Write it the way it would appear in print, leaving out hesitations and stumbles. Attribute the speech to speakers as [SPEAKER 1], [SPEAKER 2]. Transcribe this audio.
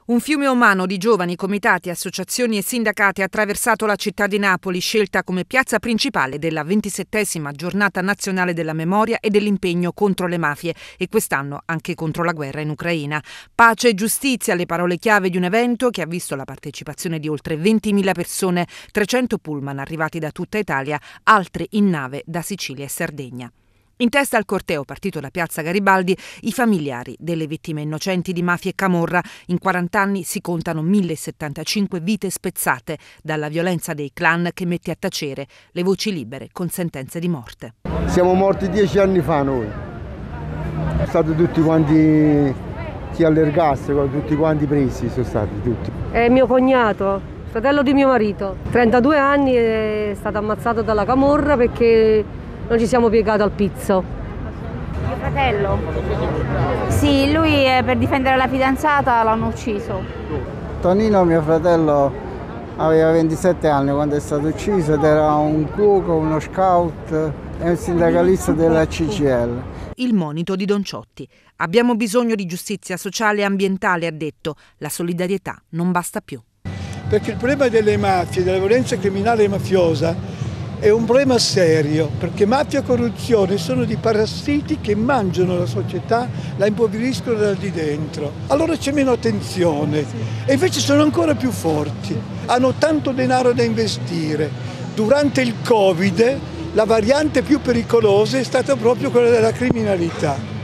[SPEAKER 1] Un fiume umano di giovani, comitati, associazioni e sindacati ha attraversato la città di Napoli, scelta come piazza principale della 27ª giornata nazionale della memoria e dell'impegno contro le mafie e quest'anno anche contro la guerra in Ucraina. Pace e giustizia, le parole chiave di un evento che ha visto la partecipazione di oltre 20.000 persone, 300 pullman arrivati da tutta Italia, altri in nave da Sicilia e Sardegna. In testa al corteo partito da Piazza Garibaldi i familiari delle vittime innocenti di mafia e camorra. In 40 anni si contano 1075 vite spezzate dalla violenza dei clan che mette a tacere le voci libere con sentenze di morte.
[SPEAKER 2] Siamo morti 10 anni fa noi. Sono stati tutti quanti, chi all'ergastolo, tutti quanti presi sono stati tutti.
[SPEAKER 3] È mio cognato, fratello di mio marito. 32 anni è stato ammazzato dalla camorra perché non ci siamo piegati al pizzo.
[SPEAKER 4] Mio fratello? Sì, lui per difendere la fidanzata l'hanno ucciso.
[SPEAKER 5] Tonino, mio fratello, aveva 27 anni quando è stato ucciso ed era un cuoco, uno scout e un sindacalista della CGIL.
[SPEAKER 1] Il monito di Don Ciotti. Abbiamo bisogno di giustizia sociale e ambientale, ha detto. La solidarietà non basta più.
[SPEAKER 6] Perché il problema delle mafie, della violenza criminale e mafiosa, è un problema serio, perché mafia e corruzione sono di parassiti che mangiano la società, la impoveriscono da di dentro. Allora c'è meno attenzione e invece sono ancora più forti, hanno tanto denaro da investire. Durante il Covid la variante più pericolosa è stata proprio quella della criminalità.